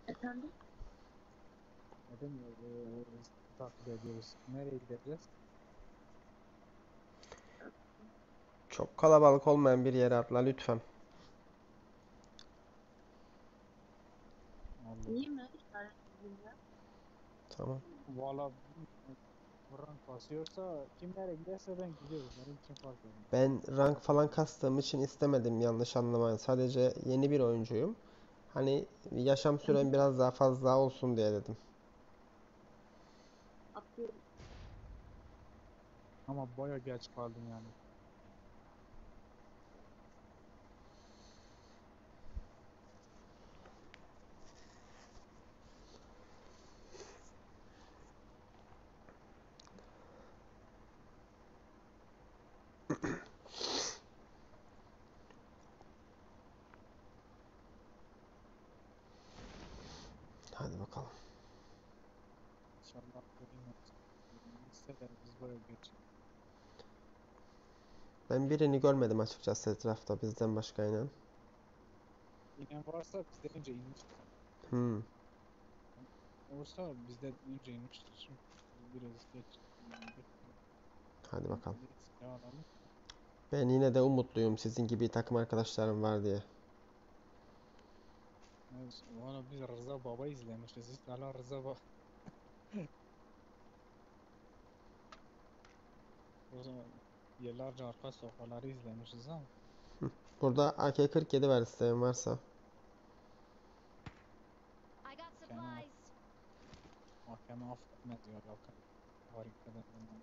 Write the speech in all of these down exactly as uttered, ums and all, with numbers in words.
Efendim? Neden eee, takip ediyoruz? Nereye gideceğiz? Çok kalabalık olmayan bir yere atla lütfen. Allah İyi mi? İşaret edildi. Tamam. valla Kur'an kasıyorsa kim nereye giderse ben gidiyorum. Benim için fark etmez. Ben rank falan kastığım için istemedim, yanlış anlamayın. Sadece yeni bir oyuncuyum. Hani yaşam sürem biraz daha fazla olsun diye dedim. Atıyorum. Ama baya geç kaldın yani. Hadi bakalım. İnşallah görünmez. Görünmezse de biz baya geç. Ben birini görmedim açıkçası etrafta bizden başka inen. İnen varsa bizden önce inmiştir. Hmm. Olsa bizden önce inmiştir. Çünkü biz biraz geç. geç Hadi bakalım. bir silah alalım. Ben yine de umutluyum sizin gibi takım arkadaşlarım var diye. Evet, valla biz Rıza Baba izlemişiz. Hiç hala Rıza Baba. O zaman yıllarca arka sokakları izlemişiz ama Burada A K kırk yedi var isteyen varsa. I got Kenan af supplies. mahkeme affetmez ya yakın. Harikadan zaman.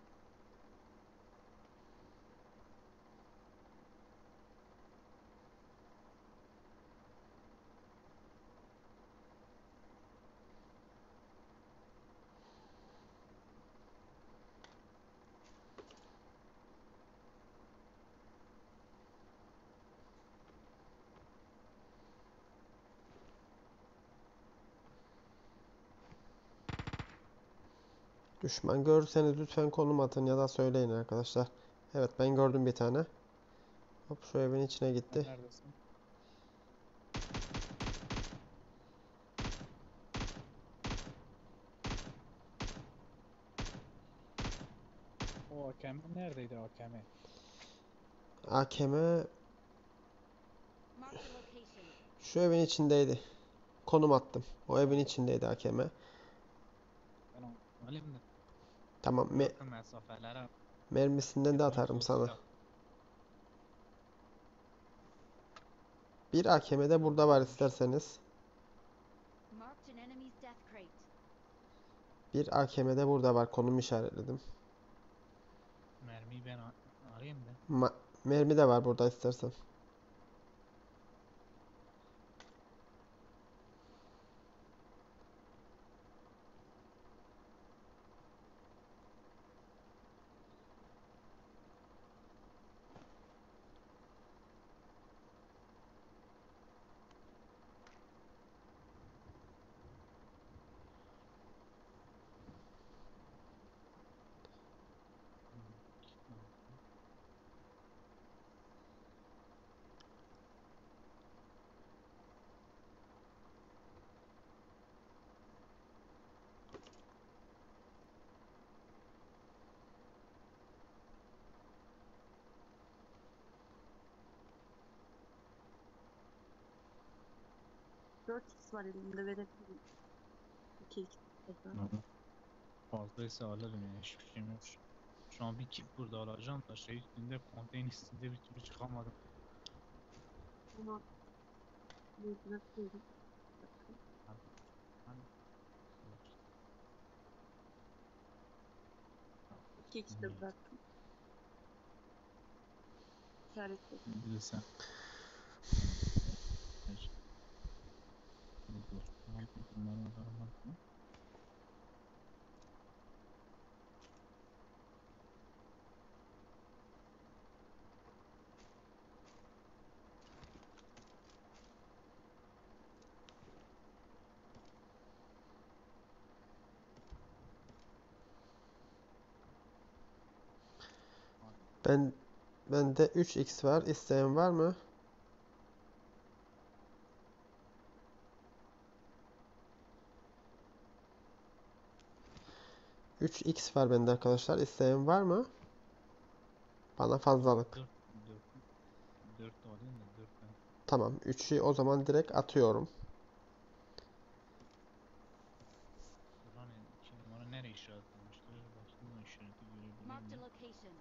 Düşman görürseniz lütfen konum atın ya da söyleyin arkadaşlar. Evet, ben gördüm bir tane. Hop, şu evin içine Sen gitti. neredesin? O A K M neredeydi A K M? A K M Marked a location. şu evin içindeydi. Konum attım. O evin İşaret. içindeydi A K M. Ben onu alayım da Tamam, me yakın mesafelere mermisinden de gitmek atarım zor sana. silah. Bir A K M de burada var Varmış. isterseniz. Marked an enemy's death crate. Bir A K M de burada var, konum işaretledim. Mermiyi ben a- alayım da. Ma mermi de var burada istersen. dört x var elimde verebilirim. iki x tekrar. Hı. Fazlaysa alırım ya. Hiçbir şeyim yok. Şu şu an bir kit burada alacağım da şey üstünde konteyner üstünde bir türlü çıkamadım. Ama bir bırakıyorum. Bakın. Hadi. Hadi. iki x de bıraktım. İşaretledim. Bilirsen. Hayır. Dur. Tamam. Bunları alalım. Ben bende üç x var. İsteyen var mı? üç x var bende arkadaşlar. İsteyen var mı? Bana fazlalık. dört dört dört alayım da dört ben. Tamam. üçü o zaman direkt atıyorum. Hani iki numara nereye işaretlemiştir? Bakayım o işareti görebilir Marked a miyim? location.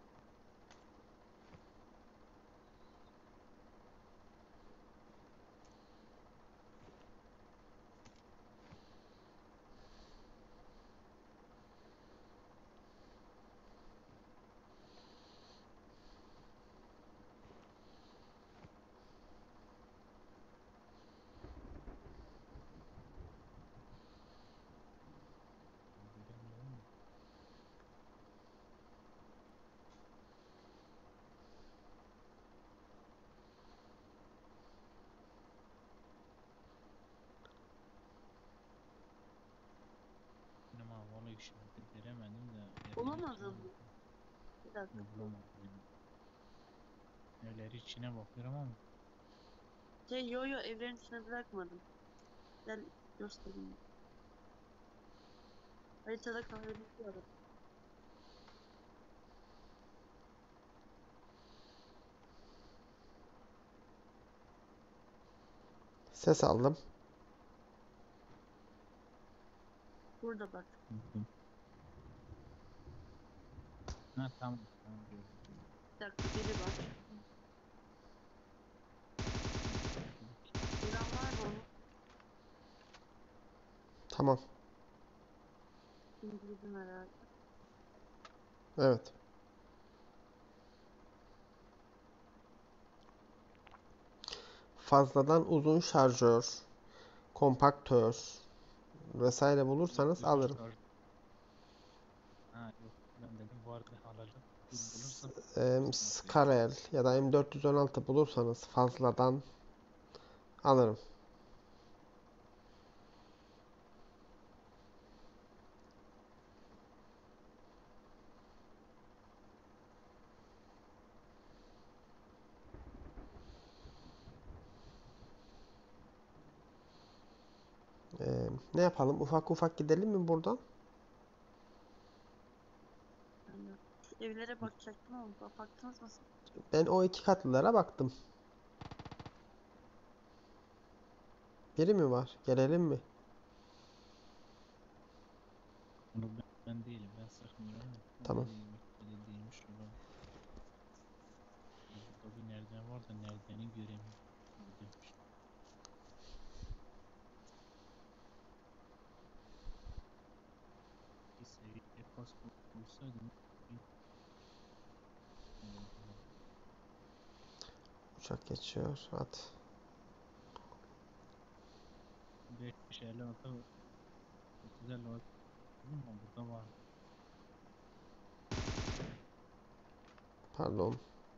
Göremiyorum da. Benim havalı işareti göremedim de evleri Bulamadın içine mı? Bir dakika. bakıyorum. Bulamadım yani. Evleri içine bakıyorum ama Şey yo yo evlerin içine bırakmadım. Gel göstereyim. Haritada kaydediyorum. Ses aldım. Burada bak. buldum. Ha tamam tamam gördüm. Bir dakika biri var. Gören var mı onu? Tamam. İndirdim herhalde. Evet. Fazladan uzun şarjör, kompaktör vesaire bulursanız Uzun alırım. şarj. Ha yok ben dedim vardı alacağım. Dur bulursam Ee, sana söyleyeyim. Scarel ya da M dört yüz on altı bulursanız fazladan alırım. Ee, ne yapalım? Ufak ufak gidelim mi buradan? Yani şu evlere bakacaktım ama bak- baktınız mı? Ben o iki katlılara baktım. Biri mi var? Gelelim mi? Onu ben, ben değilim ben sıkmıyorum da. Tamam. Öyle değilmiş olabilir. Burada bir nereden var da neredeni göremiyorum. Buradaymış. Bir seviye pas bulsaydım bir olurdu. Uçak geçiyor. At. beş elli altı otuz elli altı ama burada var. Pardon.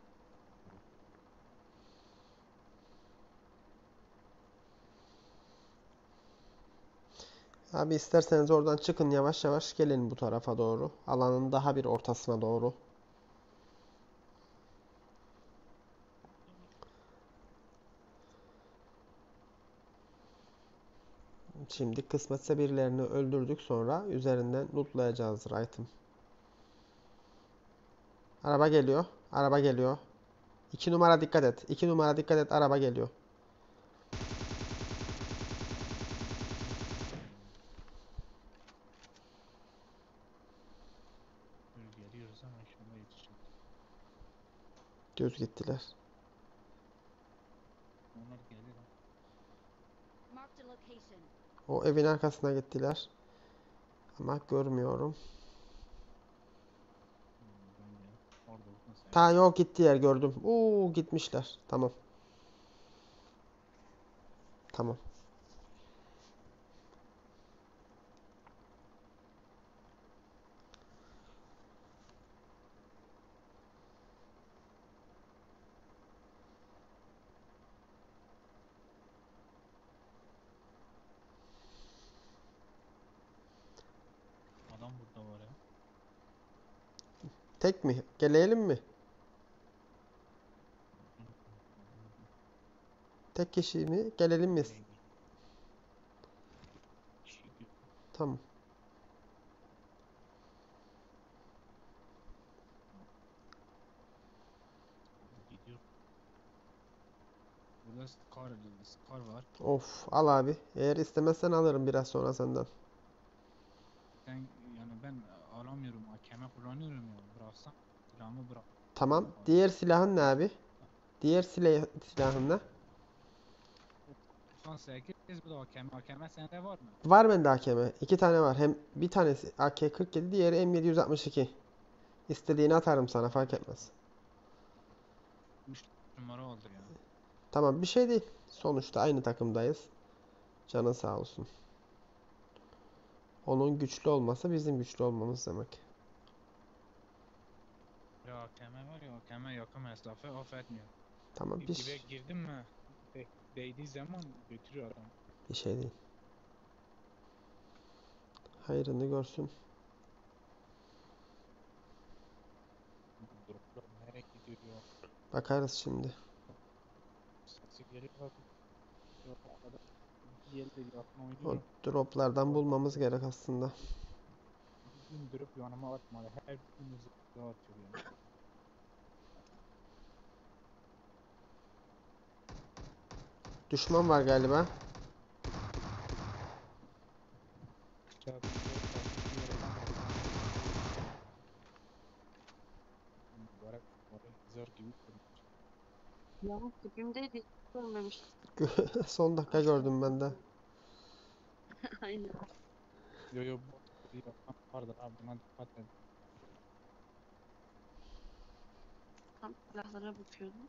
Abi isterseniz oradan çıkın yavaş yavaş gelin bu tarafa doğru. Alanın daha bir ortasına doğru. Şimdi kısmetse birilerini öldürdük sonra üzerinden lootlayacağız item. Araba geliyor. Araba geliyor. İki numara dikkat et. İki numara dikkat et. Araba geliyor. Dur geliyoruz ama inşallah yetişir. Düz gittiler. Onlar gelir ha. Marked a location. O evin arkasına gittiler. Ama görmüyorum. Hmm, böyle. Orada olsun sen. Ta yok gittiler gördüm. Uuu gitmişler. Tamam. Tamam. Adam burada var ya. Tek mi? Gelelim mi? Tek kişi mi? Gelelim mi? Nereye gitti? Kişi gitti. Tamam. Scar, Scar var. Of, al abi. Eğer istemezsen alırım biraz sonra senden. Sen yani ben alamıyorum. A K M kullanıyorum ya. Bıraksam silahımı bırak. Tamam. Alırım. Diğer silahın ne abi? Diğer silah silahın ne? doksan sekiz bu da A K M. A K M sende var mı? Var bende A K M. İki tane var. Hem bir tanesi A K kırk yedi, diğeri M yedi altmış iki. İstediğini atarım sana, fark etmez. üç numara oldu ya. Tamam, bir şey değil. Sonuçta aynı takımdayız. Canın sağ olsun. Onun güçlü olması bizim güçlü olmamız demek. Ya A K M var ya, A K M yakın mesafe affetmiyor. Tamam, Bir bir, dibe girdim mi de, değdiği zaman götürüyor adam. bir şey değil. Hayrını görsün. Droplar nereye gidiyor ya? Bakarız şimdi. Sesi geliyor abi. Ya o kadar diğerleri yakın O oynuyorum. droplardan Adam bulmamız gerek aslında. bin drop yanıma atmadı. Her gün zıplıyor atıyor ya. Düşman var galiba. Ya ben dört farklı yerden bakıyorum. Mübarek oraya zar gibi kurmuş. Yavuz dibimdeydi. Hiç görmemiştim. Son dakika gördüm ben de. Aynen. Yo yo bot bir yapan vardır abi, buna dikkat edin. Tam silahlara bakıyordum.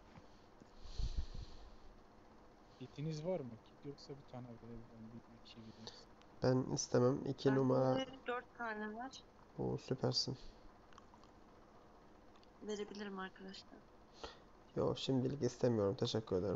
Kitiniz var mı? Kit yoksa bir tane verebilirim. Bir iki vereyim size. Ben istemem. iki numara. Bende dört tane var. Oo, süpersin. Verebilirim arkadaşlar. Yok, şimdilik istemiyorum. Teşekkür ederim.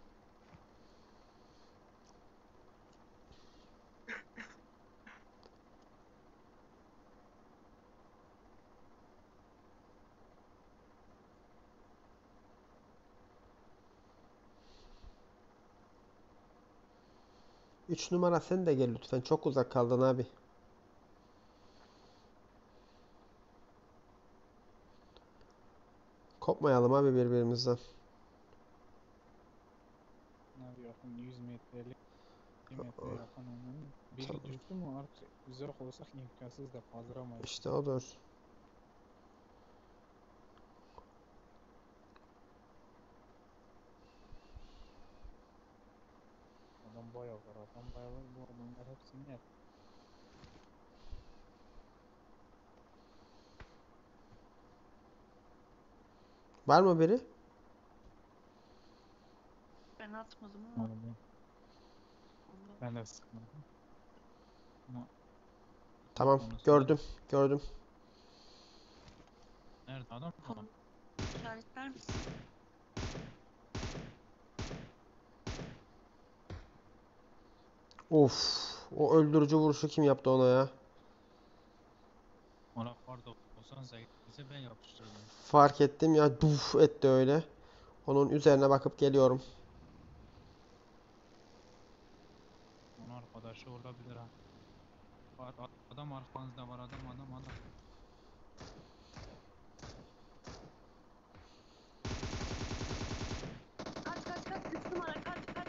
üç numara sen de gel lütfen. Çok uzak kaldın abi. Kopmayalım abi birbirimizden. Abi yakın yüz metrelik bir metre yakın oynanıyor. Biri Tamam. düştü mü artık uzak olsak imkansız da kaldıramayız. İşte odur. Adam bayağı var, adam bayağı var. Bu adamlar hepsini yer. Var mı biri? Ben atmadım ama Abi ben, ondan. ben de sıkmadım. Ama Tamam, konusunda gördüm. Gördüm. nerede adam mı var? Konu işaretler misin? Of. O öldürücü vuruşu kim yaptı ona ya? Ona kar doksan sekize ben yapıştırdım. Fark ettim ya. Duf etti öyle. Onun üzerine bakıp geliyorum. Onun arkadaşı olabilir ha. Var, a- adam arkanızda var, adam adam adam. Kaç kaç kaç. Üç numara kaç kaç.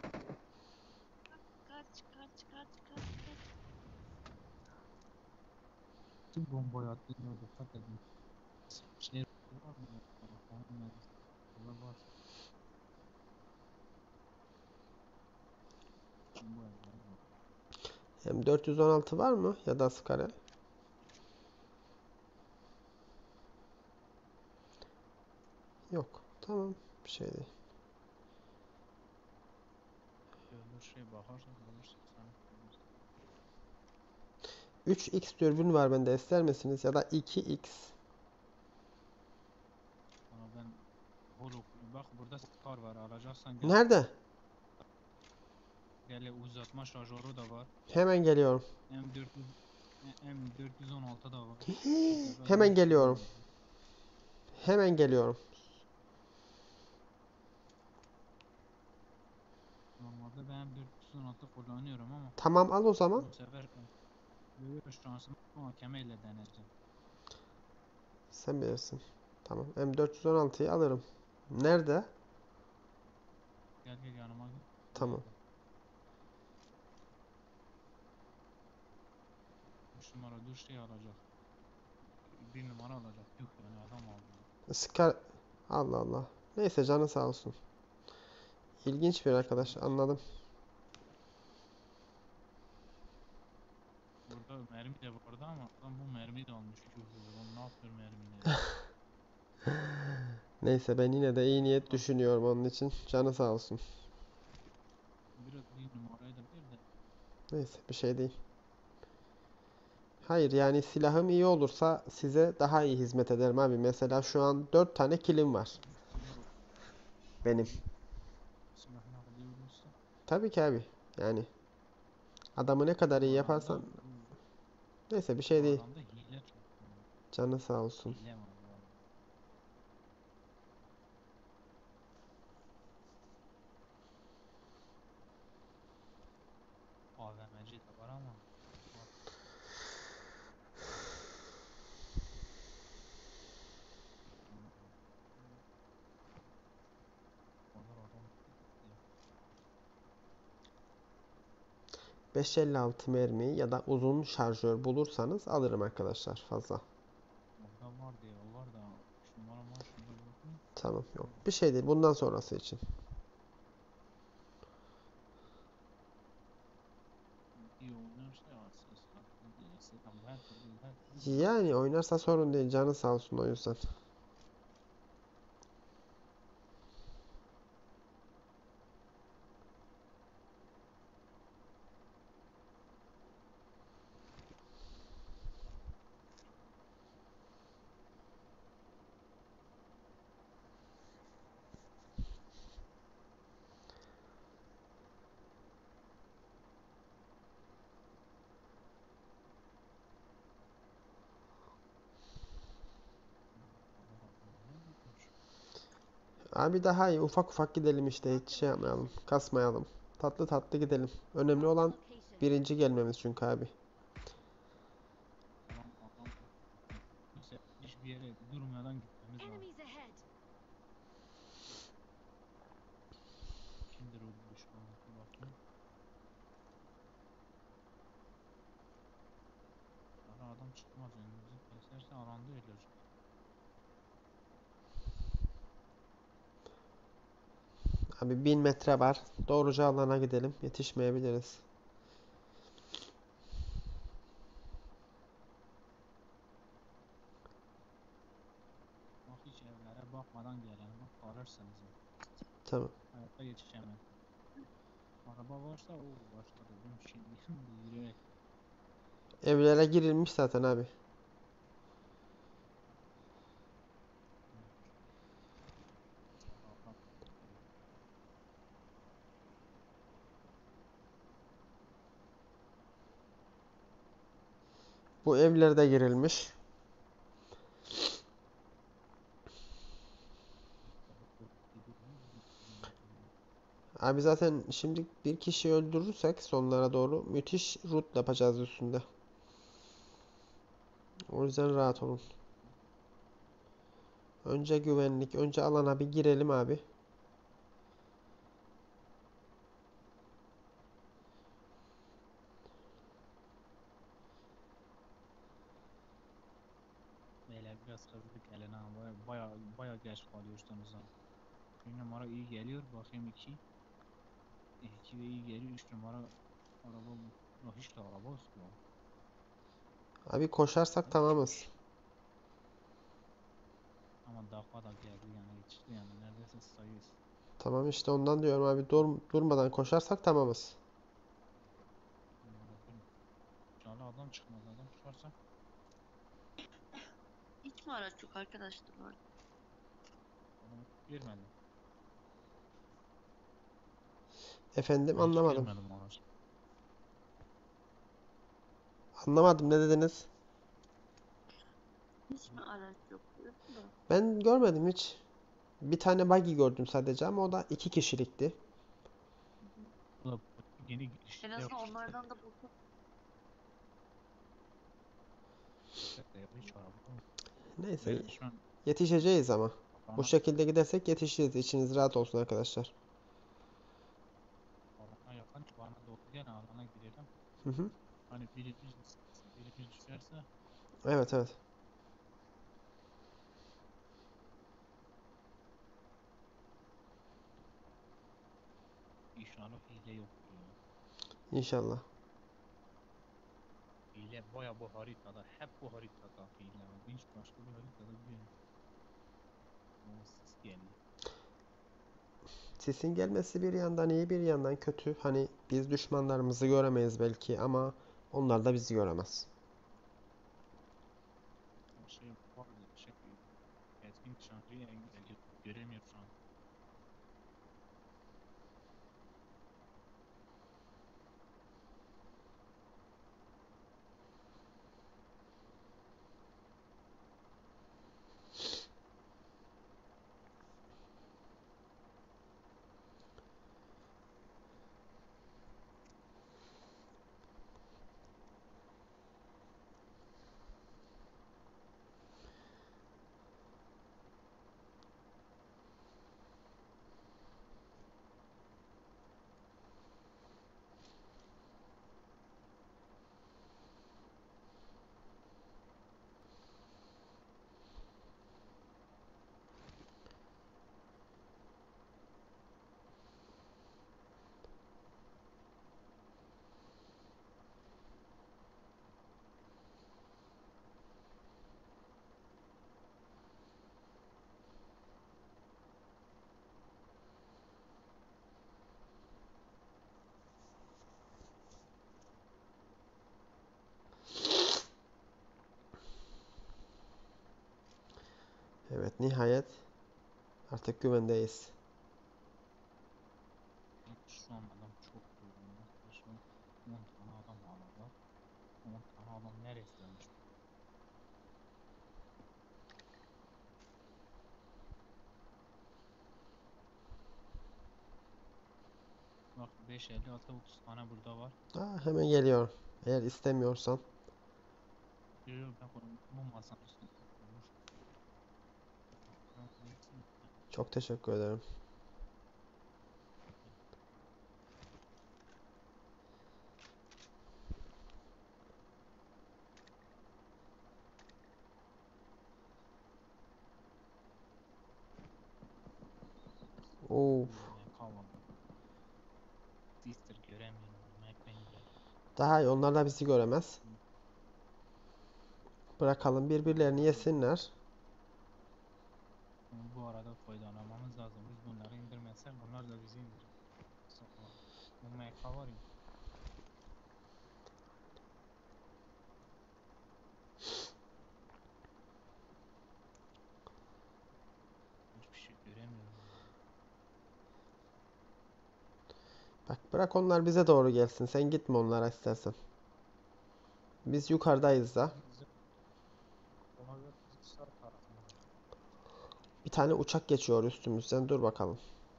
Kaç kaç kaç kaç kaç. Kim bombayı attığına dikkat edin. Şey var mı? Tamam mühendis. Var var. Bomba var var. M dört yüz on altı var mı? Ya da Skarel? Yok. Tamam. Bir şey değil. Öbür şey bakarsak bulursak sana bulursak. üç x dürbün var bende. İster misiniz? Ya da iki x. Ama ben Holok bak burada Scar var, alacaksan gel. Nerede? Gel uzatma şarjörü de var. Hemen geliyorum. M dört yüz M dört yüz on altı da var. Hemen geliyorum. Hemen geliyorum. Normalde ben M dört yüz on altı kullanıyorum ama Tamam, al o zaman. bu sefer büyük şansımı mahkeme ile deneyeceğim. Sen bilirsin. Tamam. M dört yüz on altıyı alırım. Nerede? Gel gel yanıma gel. Tamam. Üç numara dur şey alacak. Bir numara alacak. Yok yani adam aldı. Scar... Allah Allah. Neyse canı sağ olsun. İlginç bir arkadaş. Anladım. Burada mermi de vardı ama adam bu mermi de almış. Yuh, oğlum ne yapıyor mermiyle? Neyse ben yine de iyi niyet düşünüyorum onun için. Canı sağ olsun. Biraz bir numarayı da ver de. Neyse bir şey değil. Hayır yani silahım iyi olursa size daha iyi hizmet ederim abi. Mesela şu an dört tane kilim var. Benim. Silah naklıyorsa. Tabii ki abi. Yani adamı ne kadar iyi yaparsan neyse bir şey Bu değil. adamda hile çok. Canı sağ olsun. Hile var bu adamda. A V M C de var ama. Onlar adam. beş elli altı mermi ya da uzun şarjör bulursanız alırım arkadaşlar fazla. Orada var diye o var da. Üç numara var şurada bakayım. Tamam yok. Bir şey değil. Bundan sonrası için. İyi oynarsa ya ses tatlı değilse tam her türlü her türlü. Yani oynarsa sorun değil. Canı sağ olsun o yüzden. Abi daha iyi. Ufak ufak gidelim işte. Hiç şey yapmayalım. Kasmayalım. Tatlı tatlı gidelim. Önemli olan Location. birinci gelmemiz çünkü abi. Tamam adam. Neyse hiçbir yere durmadan gitmemiz lazım. Enemies ahead. Kimdir o düşman? Bir bakayım. Ara adam çıkmaz önümüzü keserse alanda ölür. Abi bin metre var. Doğruca alana gidelim. Yetişmeyebiliriz. Bak hiç evlere bakmadan gelen bak bağırırsınız. Tamam. Hayatta yetişemez. Araba varsa o başladı. Ben şimdi yürüyerek. Evlere girilmiş zaten abi. Adam. Bu evlerde girilmiş. Abi zaten şimdi bir kişi öldürürsek sonlara doğru müthiş root yapacağız üstünde. O yüzden rahat olun. Önce güvenlik, önce alana bir girelim abi. Beyler biraz hızlı gelin ha. Baya baya, baya geç kalıyorsunuz ha. Bir numara iyi geliyor. Bakayım iki. İki de iyi geliyor. Üç numara araba bu. Ya hiç de araba yok. Abi koşarsak tamamız. Ama dakika da geldi yani yetişti yani neredeyse sayıyoruz. Tamam işte ondan diyorum abi dur, durmadan koşarsak tamamız. Canlı adam çıkmaz adam çıkarsa Hiç mi araç yok arkadaşlar var? adam görmedim. Efendim Ben hiç anlamadım. görmedim araç. Anlamadım ne dediniz? Hiç mi araç yok? Yok da. Ben görmedim hiç. Bir tane buggy gördüm sadece ama o da iki kişilikti. Bu da yeni En girişte azından yok. onlardan da bulsak. Hiç araba yok. Neyse Benim şu an yetişeceğiz ama. Bu bana şekilde gidersek yetişeceğiz. İçiniz rahat olsun arkadaşlar. bana doğru gel alana girelim. Hı hı. Hani birimiz birimiz düşerse Evet evet. inşallah hile yoktur ya. İnşallah. Hile baya bu haritada hep bu haritada hile var. Ben hiç başka bir haritada görmedim. O sis geliyor. Sisin gelmesi bir yandan iyi bir yandan kötü. Hani biz düşmanlarımızı göremeyiz belki ama onlar da bizi göremez. O şey vardı şey etkin nişancıyı engelliyor. Göremiyor şu an. Evet, nihayet artık güvendeyiz. Şu an adam çok dolu. Yaklaşık on tane adam alanda. on tane adam neresi dönmüş? Bak beş elli altı otuz tane burada var. Aa, hemen geliyorum. Eğer istemiyorsan. Yok yok ben bunu bu masanın üstüne koymuş. Tamam, neyse. Çok teşekkür ederim. Of. Ne kavam. Sister göremiyorum. Mac ben göremiyorum. Daha iyi. Onlar da bizi göremez. Bırakalım birbirlerini yesinler. Bu arada faydalanmamız lazım. Biz bunları indirmezsek bunlar da bizi indirir. Sonra bu M K var ya. Hiçbir şey göremiyorum. Bak bırak onlar bize doğru gelsin. Sen gitme onlara istersen. Biz yukarıdayız da. Bizi, onlar da bizi sağ tarafında. Bir tane uçak geçiyor üstümüzden. Dur bakalım.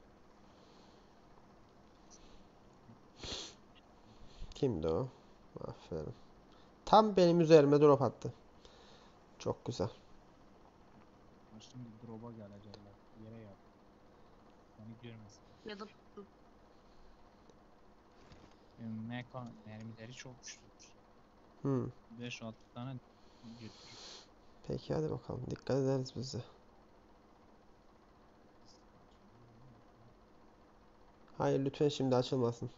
Kimdi o? Aferin. Tam benim üzerime drop attı. Çok güzel. Ha, şimdi drop'a gelecekler. Yere yat. Beni görmesin. Ya da pusu. M K mermileri çok güçlüdür. Hmm. beş altı tane götürür. Peki hadi bakalım. Dikkat ederiz biz de. Hayır lütfen şimdi açılmasın.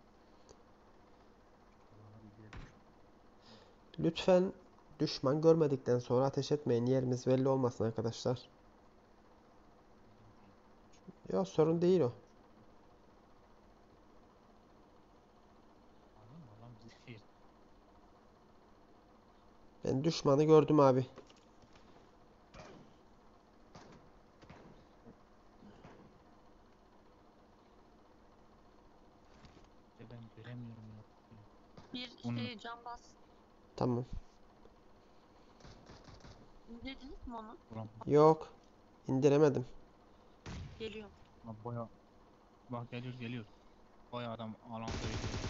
Alana bir girelim. Lütfen düşman görmedikten sonra ateş etmeyin. Yerimiz belli olmasın arkadaşlar. Yok sorun değil o. Anladın mı? Adam bizi şey Ben düşmanı gördüm abi. ben göremiyorum ya. Bir Bunu şey cam bas. Tamam. İndirdiniz mi onu? ulan Yok. İndiremedim. Geliyor. baya bak geliyor geliyor. Baya adam alanda yürüyor.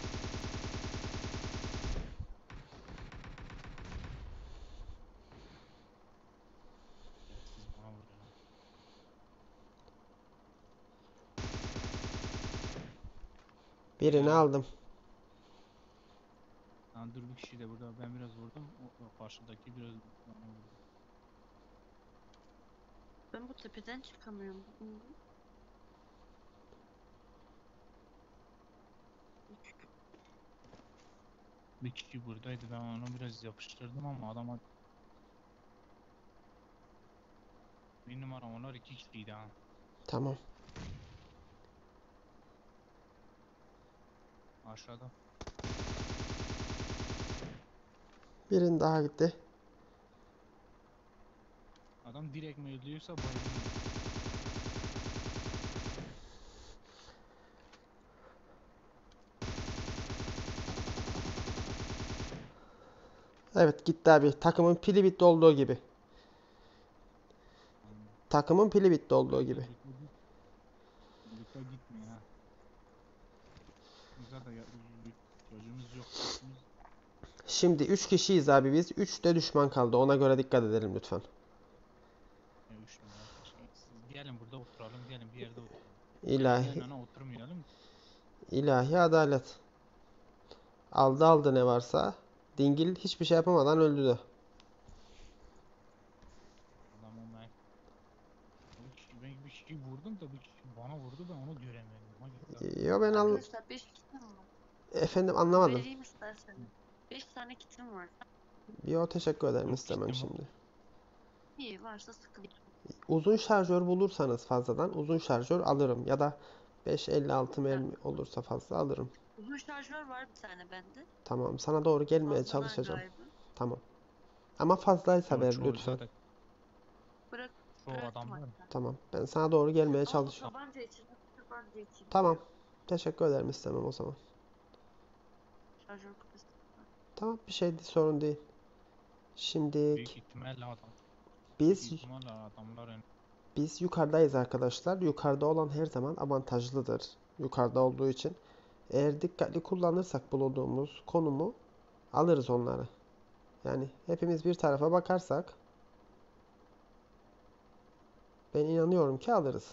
Siz bana vurun ha. Birini Ya. aldım. Lan dur bir kişi de burada. Ben biraz vurdum. O, o karşıdaki biraz bana vurdu. Ben bu tepeden çıkamıyorum. Hı. Bir kişi buradaydı. Ben onu biraz yapıştırdım ama adama bir numara onlar iki kişiydi ha. Tamam. Aşağıda. Birini daha gitti. Adam direkt mi öldürüyorsa bayılıyor. Evet gitti abi. Takımın pili bitti olduğu gibi. Hmm. Takımın pili bitti olduğu Biraz da gibi. lütfen git. Lütfen gitmeyin ha. Güzel de ya, çocuğumuz yok. Sesimiz Şimdi üç kişiyiz abi biz. üç de düşman kaldı. Ona göre dikkat edelim lütfen. ya üç numara kaç. Siz gelin burada oturalım. Gelin bir yerde oturalım. Böyle yan İlahi, yana oturmayalım. ilahi adalet. Aldı aldı ne varsa. Dingil hiçbir şey yapamadan öldü de. Adam olmayı. Bir kişi, ben bir kişiyi vurdum da bir kişi bana vurdu ben onu göremedim. Ha gitti adam. Yo ben al... Arkadaşlar beş kitim var. Efendim anlamadım. Vereyim isterseniz. beş tane kitim var. Yo teşekkür ederim Yok istemem gittim. şimdi. İyi varsa sıkıntı yok. Uzun şarjör bulursanız fazladan uzun şarjör alırım. Ya da beş elli altı mermi olursa fazla alırım. Uzun şarjör var bir tane bende. Tamam sana doğru gelmeye Fazladan çalışacağım. galiba. Tamam. Ama fazlaysa Yo, ver çoğu lütfen. zaten Bırak, çoğu bıraktım adamlar. hatta. Tamam. Ben sana doğru gelmeye Ama bu çalışıyorum. tabanca için, bu tabanca için. Tamam. Teşekkür ederim istemem o zaman. Şarjör kapasitesi var. Tamam bir şey değil, sorun değil. Şimdi Büyük ihtimalle adam. Büyük biz ihtimalle adamlar yani biz yukarıdayız arkadaşlar. Yukarıda olan her zaman avantajlıdır. Yukarıda olduğu için. Eğer dikkatli kullanırsak bulunduğumuz konumu alırız onları. Yani hepimiz bir tarafa bakarsak ben inanıyorum ki alırız.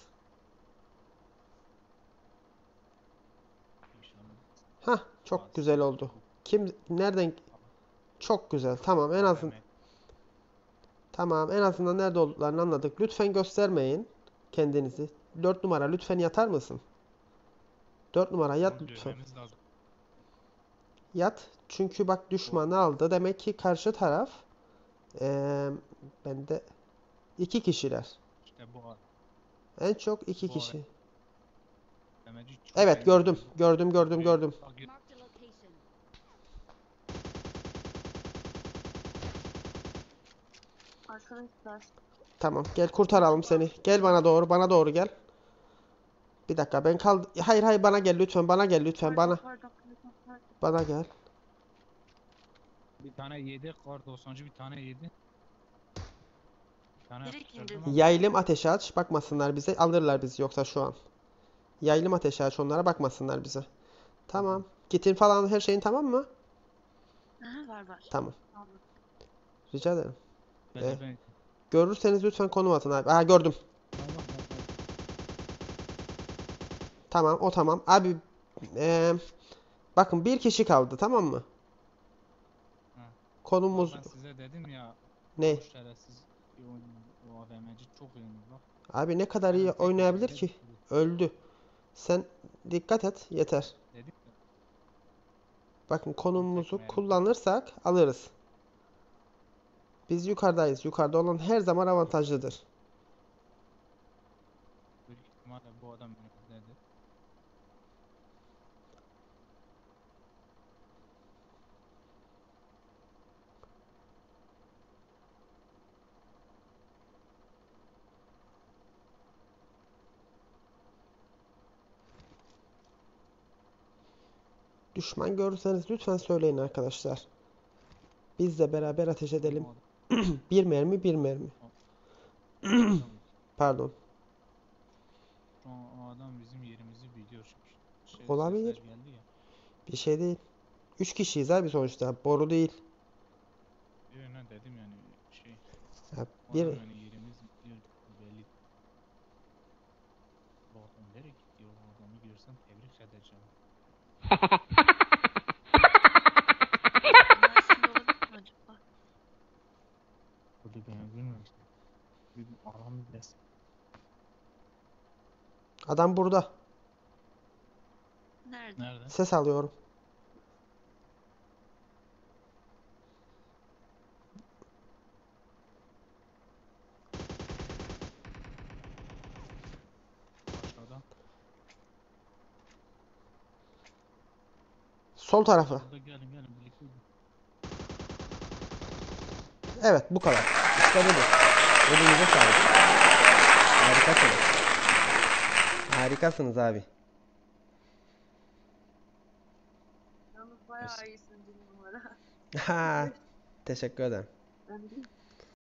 inşallah. Hah çok güzel oldu. Kim nereden? Çok güzel. Tamam en azından tamam en azından nerede olduklarını anladık. Lütfen göstermeyin kendinizi. dört numara lütfen yatar mısın? dört numara yat Onu lütfen. görmemiz lazım. Yat. Çünkü bak düşmanı aldı. Demek ki karşı taraf eee bende iki kişiler. İşte bu adam. En çok iki Bu adam. kişi. Demeci çok Evet iyi gördüm. oynuyor. Gördüm gördüm Buraya gördüm. bak, gö- Marked a location. Arkadaşlar. Tamam gel kurtaralım seni. Gel bana doğru bana doğru gel. Bir dakika ben kaldı. Hayır hayır bana gel lütfen bana gel lütfen Pardon, bana. pardon, pardon, pardon. Bana gel. Bir tane yedi. Kar doksancı bir tane yedi. Bir tane Direkt yapıştırdım indirdim. ama. Yaylım ateşi aç. Bakmasınlar bize. Alırlar bizi yoksa şu an. Yaylım ateşi aç onlara bakmasınlar bize. Tamam. Kitin falan her şeyin tamam mı? Aha, var var. Tamam. Tamam. Rica ederim. Ben Eh. de ben. Görürseniz lütfen konum atın abi. Aha gördüm. Tamam, tamam, tamam. Tamam o tamam. Abi eee, bakın bir kişi kaldı tamam mı? Ha. Konumumuz Bak ben size dedim ya. ne? O şerefsiz iyi oynuyor. O A V M'ci çok iyi oynuyor bak. Abi ne kadar iyi Benim tek oynayabilir elimde ki? düşürdü. Öldü. Sen dikkat et yeter. Dedim ya. Bakın Tek konumumuzu mermi. kullanırsak alırız. Biz yukarıdayız. Yukarıda olan her zaman avantajlıdır. Büyük ihtimalle bu adam önümüzdedir. Düşman görürseniz lütfen söyleyin arkadaşlar. Biz de beraber ateş edelim. O adam, Bir mermi, bir mermi. o adam, Pardon. şu an o adam bizim yerimizi biliyor çünkü. Şey, Olabilir. sesler geldi ya. Bir şey değil. Üç kişiyiz abi sonuçta. Boru değil. Diyor ne dedim yani şey. Ya O bir adam yani yerimiz biliyor belli. Bu adam nereye gitti? O adamı görsem tebrik edeceğim. Bunlar sizin olabilir mi acaba? Burada ben bilmiyorum. Bir alan biraz. Adam burada. Nerede? Nerede? Ses alıyorum. Aşağıda. Sol tarafı. Burada gelin gelin birlikte. gidelim. Evet, bu kadar. İşte budur. Elinize sağlık. Harikasınız. Harikasınız abi. Yalnız bayağı iyisin bir numara. Ha, teşekkür ederim. Ben de